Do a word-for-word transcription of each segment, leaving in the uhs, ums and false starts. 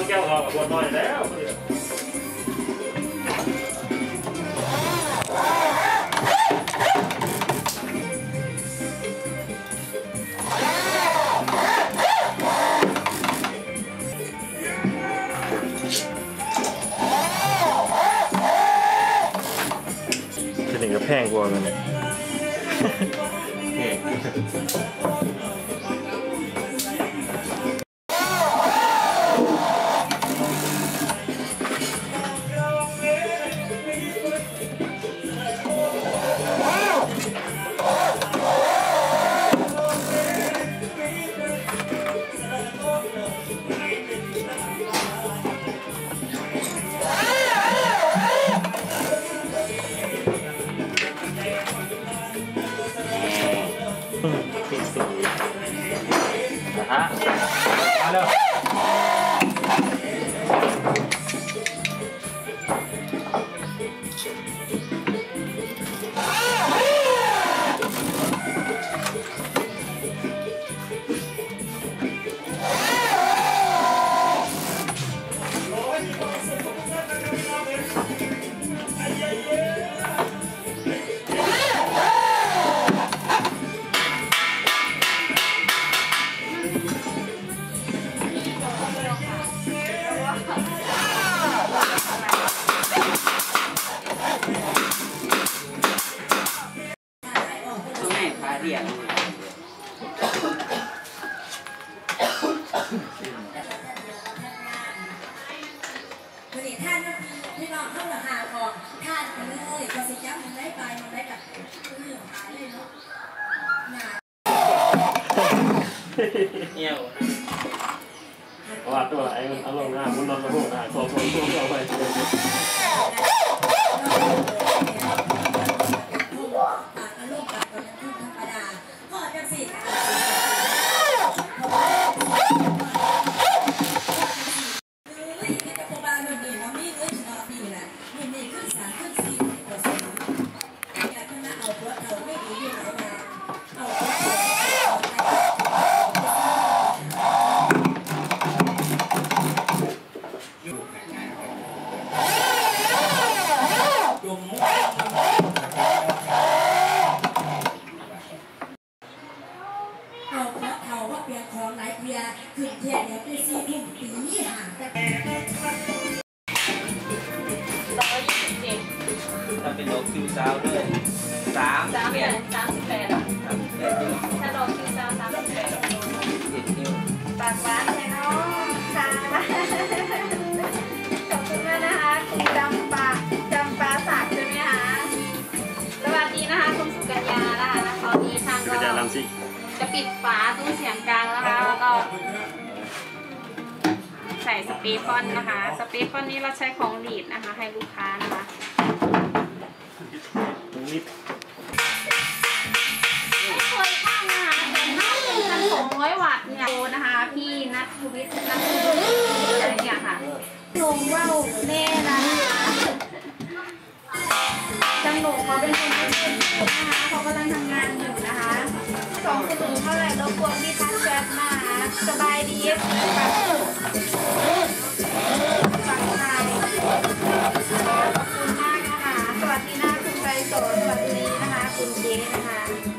แก้วเราขวดน้อยแล้วจะถึงกับแพงกว่ากันเนี่ยฮะมาเลยพี่น้องเข้าราคาออกทานไปเลยพอสิจ้ามันได้ไปมันได้กับเรื่องขายเลยเนาะเอี่ยวว่าตัวไอ้เอาลงหน้ามุนนอนระบบได้ขอขอขอเอาไปคือเทียนเนี่ยเป็นซีทุ่มปีห่างกันร้อยยี่สิบเจ็ดถ้าเป็นดอกคิวซาวด้วยสามสามแปดสามสิบแปดสามสิบแปดถ้าดอกคิวซาวสามสิบแปดเจ็ดนิ้วปากหวานใช่เนาะค่ะขอบคุณมากนะคะคุณจำปาจำปาศักดิ์ใช่ไหมคะสวัสดีนะคะคุณสุกัญญานะคะตอนนี้ทางก็จะปิดฝาตู้เสียงกลางนะคะแล้วก็ใส่สเปรย์ฟอนนะคะสเปรย์ฟอนนี้เราใช้ของดีดนะคะให้ลูกค้านะคะไม่เคยข้างนะคะแต่น่าจะเป็นพันสองร้อยวัตต์เนี่ยโอ้นะคะพี่นัทวิทย์นัทวิทย์อะไรเนี่ยค่ะลงว่าวแน่นะจังหนูเขาเป็นคนที่เป็นนะคะเขากำลังทำงานอยู่นะคะสองคนหนูเท่าไหร่รบกวนพี่ทักแชทมาสบายดีแบบฝั่งไทยขอบคุณมากนะคะสวัสดีนะคุณไกรโสสวัสดีนะคะคุณเจนะคะ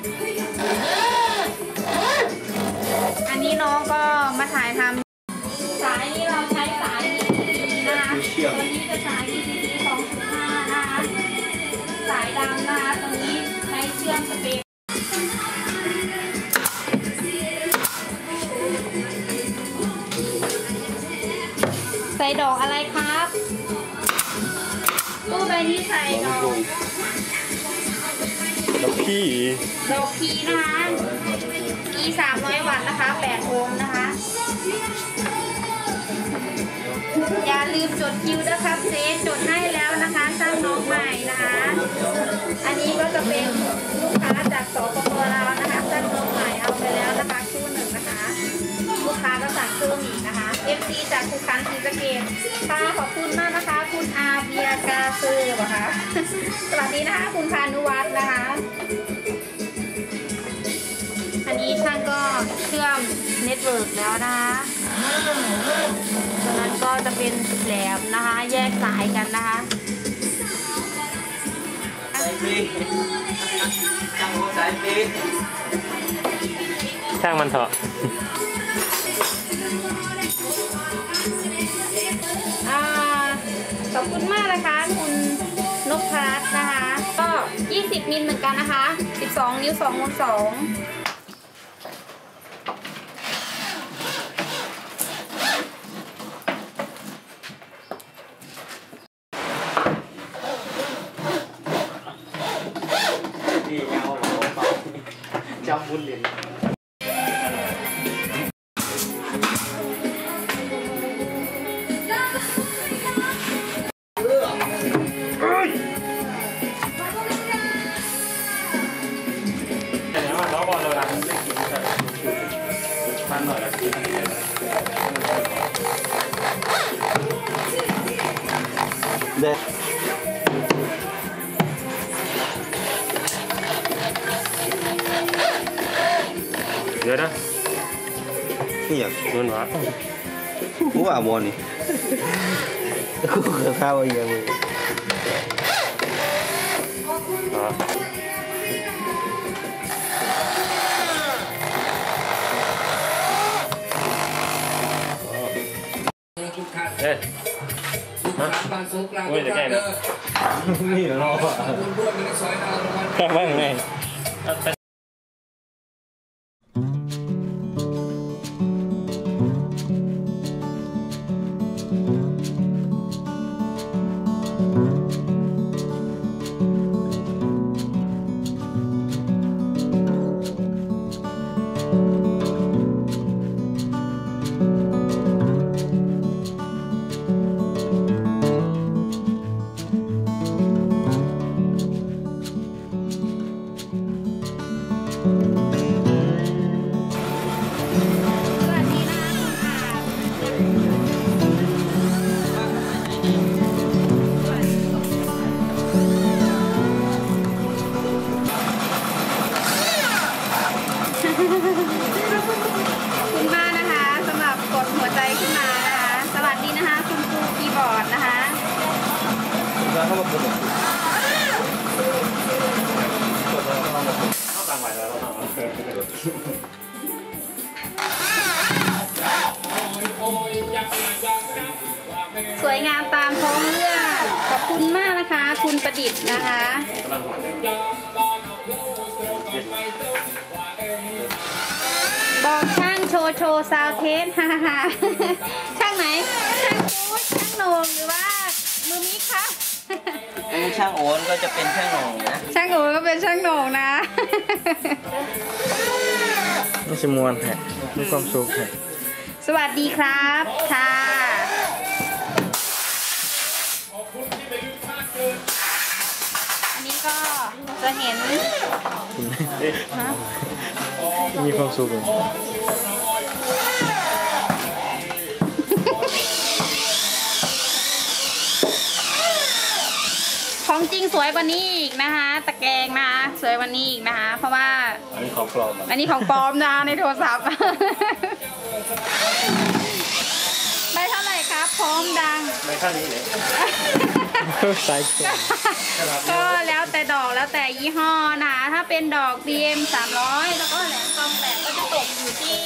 อันนี้น้องก็มาถ่ายทำสายนี้เราใช้สายดีๆนะคะตัวนี้จะสายดีๆสองจุดห้านะคะสายดำนะคะตรงนี้ใช้เชื่อมสเปรย์ใส่ดอกอะไรครับตู้ใบนี้ใส่ดอกดอกพีดอกพีนะคะอีสามร้อยวัตต์นะคะแปดโอห์มนะคะอย่าลืมจดคิวนะครับเซฟจดให้แล้วนะคะสร้างน้องใหม่นะคะอันนี้ก็จะเป็นลูกค้าจากสปป.ลาวนะคะสร้างน้องใหม่เอาไปแล้วนะคะคู่หนึ่งนะคะลูกค้าก็สั่งเพิ่มอีกนะคะ เอฟ ซี จากภูคันศรีสะเกษค่ะขอบคุณมากนะคะคุณอาเบียกาซือเหรอคะสวัสดีนะคะคุณพานุวัฒน์นะคะอันนี้ช่างก็เชื่อมเน็ตเวิร์กแล้วนะคะตอนนั้นก็จะเป็นแหลมนะคะ แยกสายกันนะคะสายปีจังหวะสายปีช่างมันเถอะขอบคุณมากนะคะคุณนพรัตน์นะคะก็ยี่สิบมิลเหมือนกันนะคะสิบสองนิ้วสองคูณสองนี่ยาวจำบุญเหรียญเด็ดเดี๋ยวนะนี่อย่างเงินวะกูว่าบอลนี่กูเคยเข้าอีกอย่างมึงเฮ้ยฮะโอ้ยจะแก้นะนี่เหรอแก้บ้างไงคุณมากนะคะสำหรับกดหัวใจขึ้นมานะคะสวัสดีนะคะคุณครูคีย์บอร์ดนะคะแล้วเขามาปลุกเข้าต่างวัยแล้วเราสวยงามตามท้องเรื่องขอบคุณมากนะคะคุณประดิษฐ์นะคะบอกช่างโชว์โชว์ซาวเทสฮ่าฮ่าช่างไหนช่างกู๊ดช่างโหนงหรือว่ามือมิกคะอันนี้ช่างโอนก็จะเป็นช่างหน่องนะช่างโอนก็เป็นช่างโหนงนะไม่ใช่มวนแฮะมีความสุขแฮะสวัสดีครับค่ะอันนี้ก็จะเห็นมีความสุขของจริงสวยกว่านี้อีกนะคะตะแกรงนะคะสวยกว่านี้อีกนะคะเพราะว่าอันนี้ของปลอมอันนี้ของปลอมนะในโทรศัพท์ได้เท่าไหร่ครับพร้อมดังไม่เท่านี้เลยไซส์ก็แล้วแต่ดอกแล้วแต่ยี่ห้อนะคะถ้าเป็นดอก บี เอ็ม สามร้อยแล้วก็แหลมกองแหลมก็จะตกอยู่ที่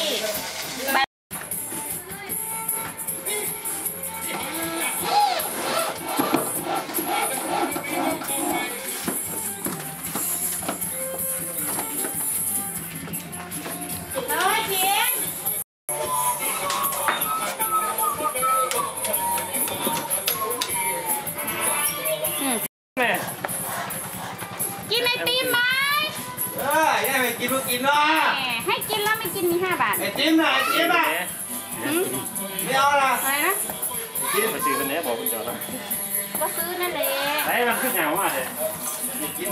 กินไอติมไหมเออยังไม่กินก็กินเนาะให้กินแล้วไม่กินมีห้าบาทไอติมนะไอติมอ่ะไม่เอาละอะไรนะกินมาซื้อกันเนี้ยบอกคุณจอดนะก็ซื้อนั่นแหละไอ้มันขึ้นเหงามากเลยกิน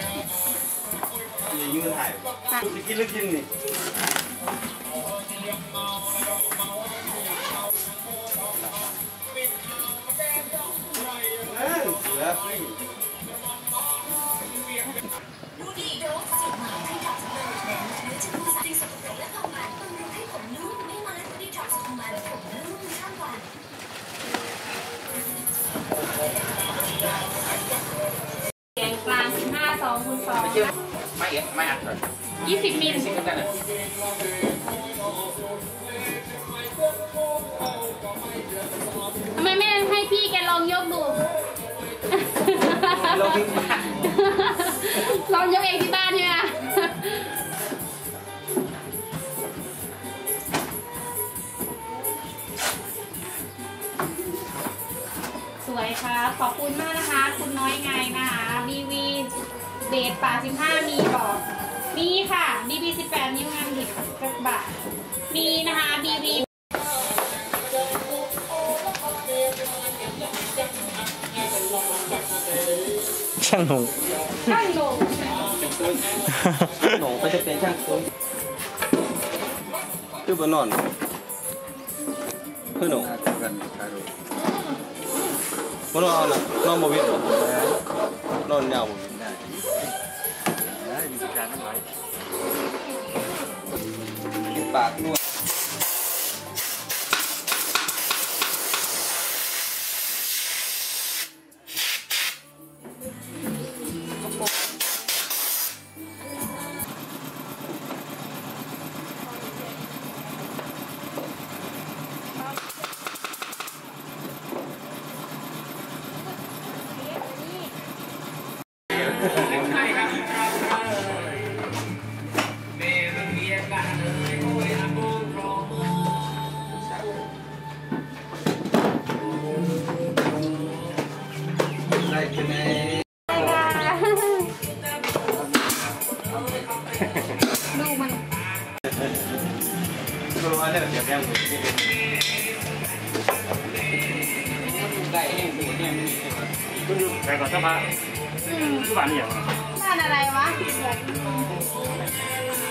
นี่ยืนถ่ายกินหรือกินนี่เออเหลือฟรีดูดีโดสสิบหมายที่ดับเลยเนื้อจะดูสีสดใสและความหวานบำรุงให้ผมนุ่มไม่มันดีท็อกซ์ของมันผมนุ่มข้ามวันไม่เอ็ดไม่อัดเลยยี่สิบมิลสิบก็ได้นะทำไมไม่ให้พี่แกลองยกดูลองทิ้งลองยกเองที่บ้านเนี่ยสวยครับขอบคุณมากนะคะคุณน้อยไงนะคะบีวีเดทป่าสิบห้ามีบอกมีค่ะบีบีสิบแปดนิ้วงานดิบกระบะมีนะคะบีวีช่างหงช่างลงหนงก็จะเป็นช่างตุ้นคือบนนอนคือหนงบนนอนนะนอนบวิดนอนยาวบวิดได้ได้มีการทำไรปากนวดใช่ครับเมรุเรียกันเลยโอ้ยอาบูพร้อมได้คะแนนดูมันก็รู้ว่าเนี่ยเดี๋ยวแก้มมือได้เองดูเนี่ยคุณอยู่ใครก่อนสักพักทุกวันนี่อย่างบ้านอะไรวะ